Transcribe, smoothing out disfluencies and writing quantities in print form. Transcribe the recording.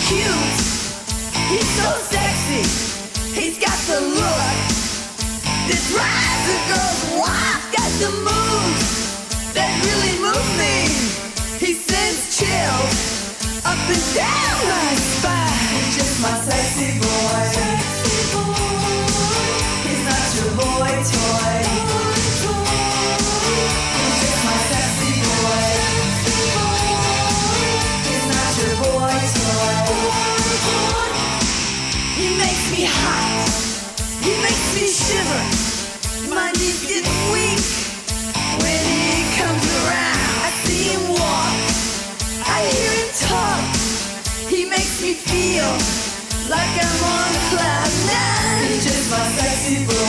cute. He's so sexy. He's got the look that drives the girls wild. Got the moves that really move me. He sends chills up and down my spine. He's just my sexy boy. He's not your boy toy. He's just my sexy boy. He's not your boy toy. He makes me hot. He makes me shiver. My knees get weak when he comes around. I see him walk. I hear him talk. He makes me feel like I'm on cloud nine. He's just my sexy boy.